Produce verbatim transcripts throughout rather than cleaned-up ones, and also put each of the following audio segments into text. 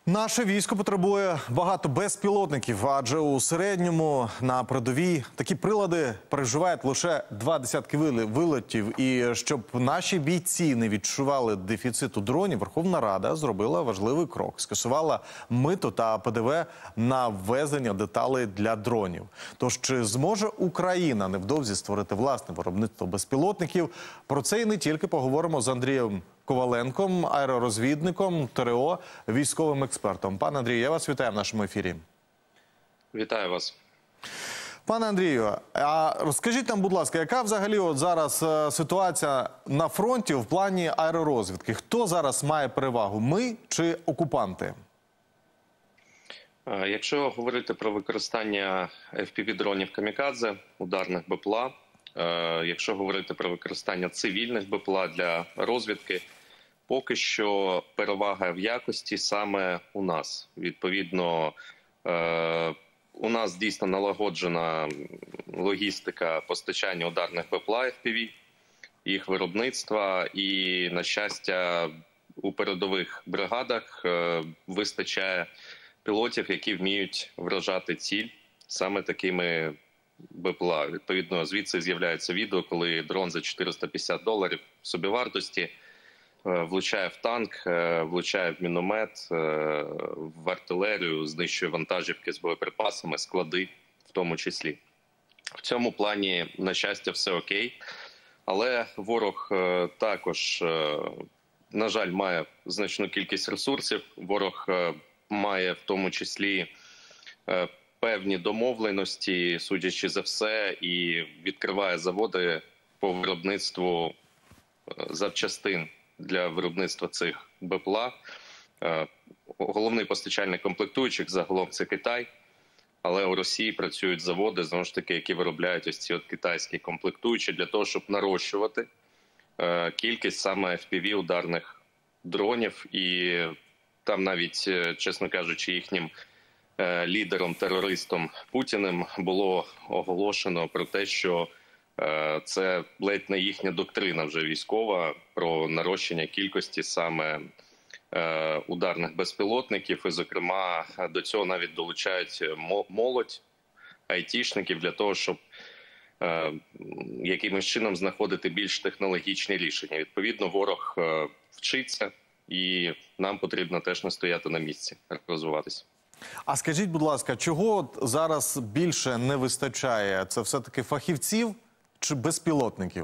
Наше військо потребує багато безпілотників, адже у середньому на передовій такі прилади переживають лише два десятки вилетів. І щоб наші бійці не відчували дефіциту дронів, Верховна Рада зробила важливий крок. Скасувала мито та Пе Де Ве на ввезення деталей для дронів. Тож чи зможе Україна невдовзі створити власне виробництво безпілотників? Про це і не тільки поговоримо з Андрієм Коваленком, аеророзвідником, Те Ре О, військовим експертом. Пане Андрію, я вас вітаю в нашому ефірі. Вітаю вас. Пане Андрію, а розкажіть нам, будь ласка, яка взагалі от зараз ситуація на фронті в плані аеророзвідки? Хто зараз має перевагу, ми чи окупанти? Якщо говорити про використання Еф Пі Ві-дронів «Камікадзе», ударних Бе Пе Ел А, якщо говорити про використання цивільних Бе Пе Ел А для розвідки, поки що перевага в якості саме у нас. Відповідно, у нас дійсно налагоджена логістика постачання ударних Бе Пе Ел А Еф Пі Ві, їх виробництва, і, на щастя, у передових бригадах вистачає пілотів, які вміють вражати ціль саме такими Бе Пе Ел А. Відповідно, звідси з'являється відео, коли дрон за чотириста п'ятдесят доларів собівартості влучає в танк, влучає в міномет, в артилерію, знищує вантажівки з боєприпасами, склади в тому числі. В цьому плані, на щастя, все окей. Але ворог також, на жаль, має значну кількість ресурсів. Ворог має в тому числі певні домовленості, судячи за все, і відкриває заводи по виробництву запчастин для виробництва цих Бе Пе Ел А. Головний постачальник комплектуючих загалом це Китай, але у Росії працюють заводи, знову ж таки, які виробляють ось ці от китайські комплектуючі для того, щоб нарощувати кількість саме Еф Пі Ві ударних дронів. І там навіть, чесно кажучи, їхнім лідером-терористом Путіним було оголошено про те, що це ледь не їхня доктрина вже військова про нарощення кількості саме ударних безпілотників. І, зокрема, до цього навіть долучають молодь, айтішників для того, щоб якимось чином знаходити більш технологічні рішення. Відповідно, ворог вчиться, і нам потрібно теж не стояти на місці, розвиватися. А скажіть, будь ласка, чого зараз більше не вистачає? Це все-таки фахівців чи безпілотників?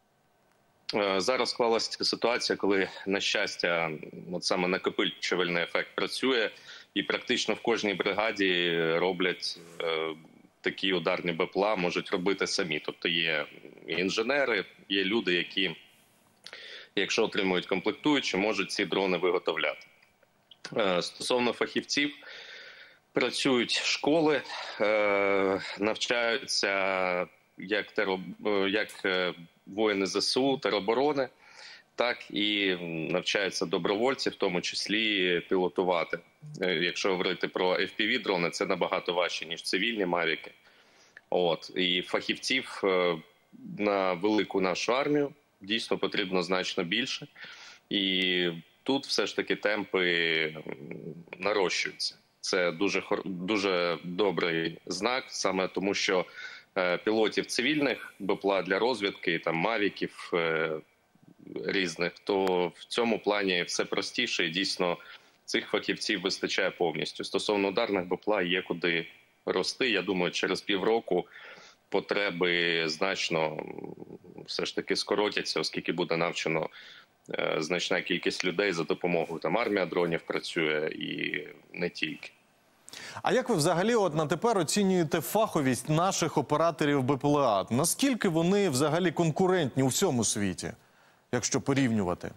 Зараз склалася ситуація, коли, на щастя, от саме накопичувальний ефект працює, і практично в кожній бригаді роблять е, такі ударні Бе Пе Ел А, можуть робити самі. Тобто є інженери, є люди, які, якщо отримують комплектуючі, можуть ці дрони виготовляти. Е, стосовно фахівців, працюють школи, е, навчаються як, теро, як воїни Зе Се У, тероборони, так і навчаються добровольці, в тому числі пілотувати. Якщо говорити про Еф Пі Ві-дрони, це набагато важче, ніж цивільні мавіки. От. І фахівців на велику нашу армію дійсно потрібно значно більше. І тут все ж таки темпи нарощуються. Це дуже, дуже добрий знак, саме тому що пілотів цивільних Бе Пе Ел А для розвідки, там мавіків е, різних, то в цьому плані все простіше і дійсно цих фахівців вистачає повністю. Стосовно ударних Бе Пе Ел А є куди рости. Я думаю, через півроку потреби значно все ж таки скоротяться, оскільки буде навчено е, значна кількість людей за допомогою там армія дронів працює і не тільки. А як ви взагалі от на тепер оцінюєте фаховість наших операторів Бе Пе Ел А? Наскільки вони взагалі конкурентні у всьому світі, якщо порівнювати?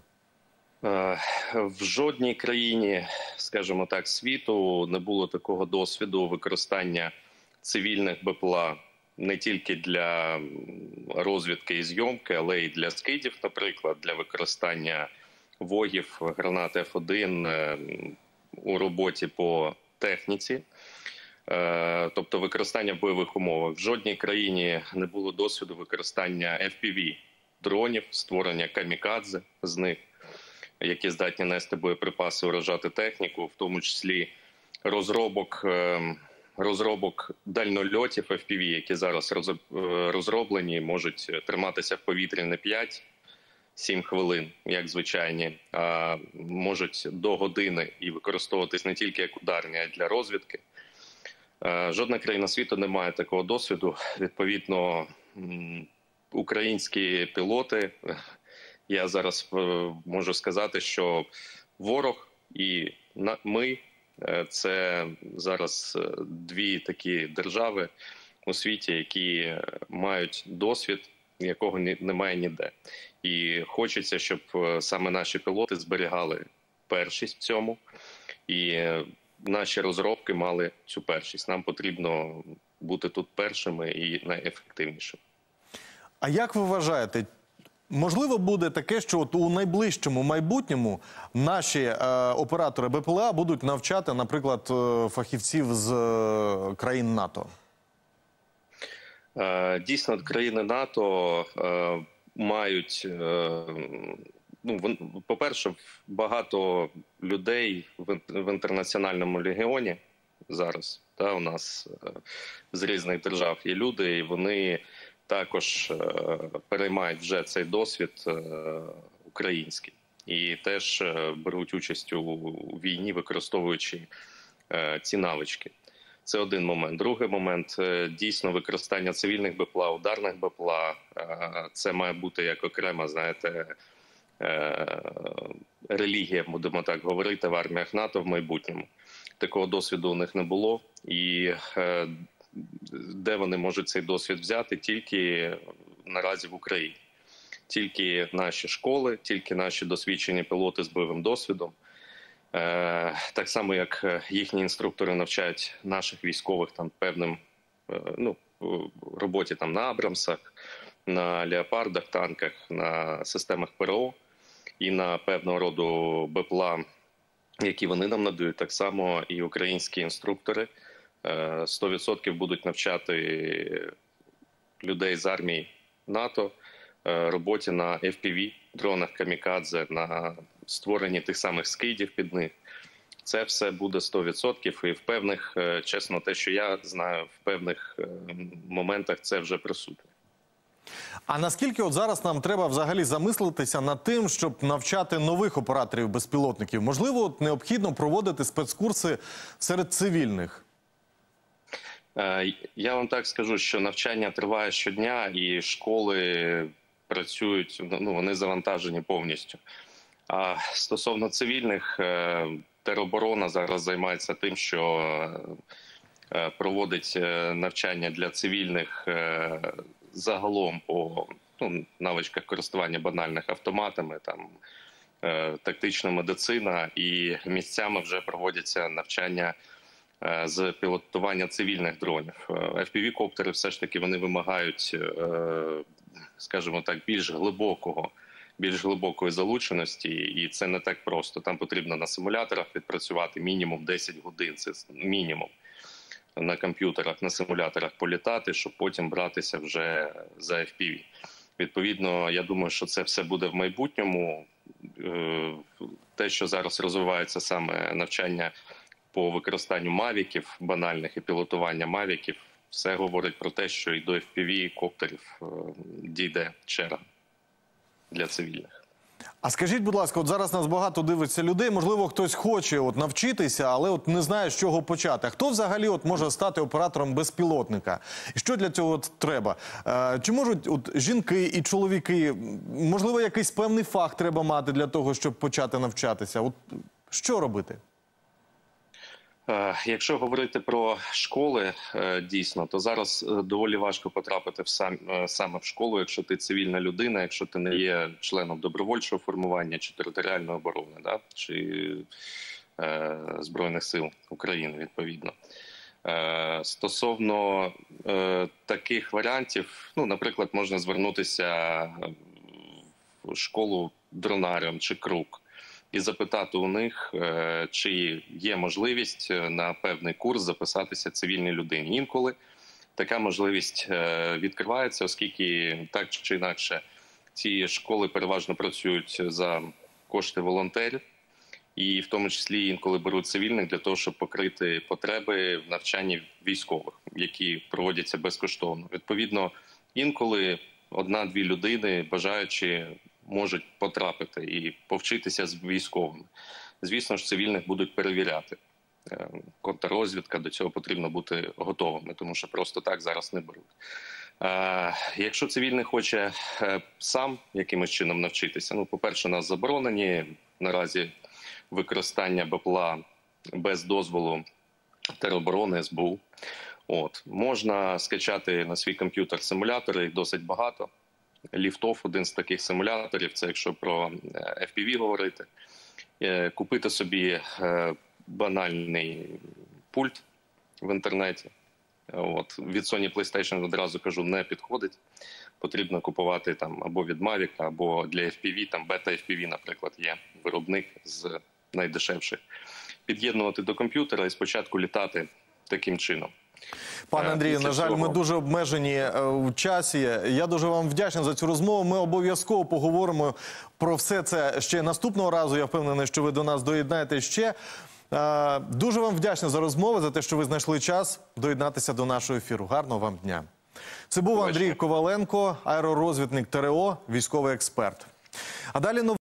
В жодній країні, скажімо так, світу не було такого досвіду використання цивільних Бе Пе Ел А не тільки для розвідки і зйомки, але й для скидів, наприклад, для використання вогів, гранат Еф один у роботі по техніці, тобто використання в бойових умовах. В жодній країні не було досвіду використання Еф Пі Ві-дронів, створення камікадзе з них. які здатні нести боєприпаси, уражати техніку, в тому числі розробок, розробок дальнольотів еф пі ві, які зараз розроблені, можуть триматися в повітрі не п'ять-сім хвилин, як звичайні, а можуть до години і використовуватись не тільки як ударні, а й для розвідки. Жодна країна світу не має такого досвіду. Відповідно, українські пілоти, я зараз можу сказати, що ворог і ми – це зараз дві такі держави у світі, які мають досвід, якого немає ніде. І хочеться, щоб саме наші пілоти зберігали першість в цьому, і наші розробки мали цю першість. Нам потрібно бути тут першими і найефективнішими. А як ви вважаєте, можливо буде таке, що от у найближчому майбутньому наші е, оператори Б П Л А будуть навчати, наприклад, фахівців з е, країн НАТО? Е, дійсно, країни НАТО е, мають, е, ну, по-перше, багато людей в, в інтернаціональному легіоні зараз, та, у нас е, з різних держав є люди, і вони також е, переймають вже цей досвід е, український. І теж е, беруть участь у, у війні, використовуючи е, ці навички. Це один момент. Другий момент е, – дійсно використання цивільних Б П Л А, ударних Б П Л А. Е, це має бути як окрема, знаєте, е, релігія, будемо так говорити, в арміях НАТО в майбутньому. Такого досвіду у них не було. І е, де вони можуть цей досвід взяти? Тільки наразі в Україні. Тільки наші школи, тільки наші досвідчені пілоти з бойовим досвідом. Е, так само, як їхні інструктори навчають наших військових там певним е, ну, роботі там на Абрамсах, на Леопардах, танках, на системах П Р О і на певного роду Б П Л А, які вони нам надають, так само і українські інструктори сто відсотків будуть навчати людей з армії НАТО роботі на еф пі ві, дронах камікадзе, на створенні тих самих скидів під них. Це все буде сто відсотків, і в певних, чесно, те, що я знаю, в певних моментах це вже присутнє. А наскільки от зараз нам треба взагалі замислитися над тим, щоб навчати нових операторів безпілотників? Можливо, от необхідно проводити спецкурси серед цивільних? Я вам так скажу, що навчання триває щодня, і школи працюють, ну, вони завантажені повністю. А стосовно цивільних, тероборона зараз займається тим, що проводить навчання для цивільних загалом по, ну, навичках користування банальних автоматами, там, тактична медицина, і місцями вже проводяться навчання з пілотування цивільних дронів. еф пі ві-коптери все ж таки вони вимагають, скажімо так, більш глибокого, більш глибокої залученості, і це не так просто. Там потрібно на симуляторах відпрацювати мінімум десять годин, це мінімум. На комп'ютерах, на симуляторах політати, щоб потім братися вже за еф пі ві. Відповідно, я думаю, що це все буде в майбутньому. Те, що зараз розвивається саме навчання по використанню мавіків банальних і пілотування мавіків, все говорить про те, що і до еф пі ві-коптерів дійде черга для цивільних. А скажіть, будь ласка, от зараз нас багато дивиться людей, можливо, хтось хоче от навчитися, але от не знає, з чого почати. Хто взагалі от може стати оператором безпілотника? І що для цього от треба? Е, чи можуть от жінки і чоловіки, можливо, якийсь певний фах треба мати для того, щоб почати навчатися? От що робити? Якщо говорити про школи, дійсно, то зараз доволі важко потрапити в сам, саме в школу, якщо ти цивільна людина, якщо ти не є членом добровольчого формування чи територіальної оборони, да? Чи е, Збройних сил України, відповідно. Е, стосовно е, таких варіантів, ну, наприклад, можна звернутися в школу дронарем чи КРУК і запитати у них, чи є можливість на певний курс записатися цивільній людині. Інколи така можливість відкривається, оскільки так чи інакше ці школи переважно працюють за кошти волонтерів. І в тому числі інколи беруть цивільних для того, щоб покрити потреби в навчанні військових, які проводяться безкоштовно. Відповідно, інколи одна-дві людини, бажаючи, можуть потрапити і повчитися з військовими. Звісно ж, цивільних будуть перевіряти. Контррозвідка, до цього потрібно бути готовими, тому що просто так зараз не беруть. Якщо цивільний хоче сам якимось чином навчитися, ну, по-перше, у нас заборонені наразі використання БПЛА без дозволу тероборони, ес бе у. От. Можна скачати на свій комп'ютер симулятори, їх досить багато. Ліфтоф – один з таких симуляторів, це якщо про еф пі ві говорити. Купити собі банальний пульт в інтернеті. От. Від Sony PlayStation, одразу кажу, не підходить. Потрібно купувати там або від Mavic, або для еф пі ві, там Beta еф пі ві, наприклад, є виробник з найдешевших. Під'єднувати до комп'ютера і спочатку літати таким чином. Пане Андрію, на жаль, ми дуже обмежені у часі. Я дуже вам вдячний за цю розмову. Ми обов'язково поговоримо про все це ще наступного разу. Я впевнений, що ви до нас доєднаєтесь ще. Дуже вам вдячний за розмову, за те, що ви знайшли час доєднатися до нашого ефіру. Гарного вам дня. Це був Андрій Коваленко, аеророзвідник ТРО, військовий експерт. А далі новини.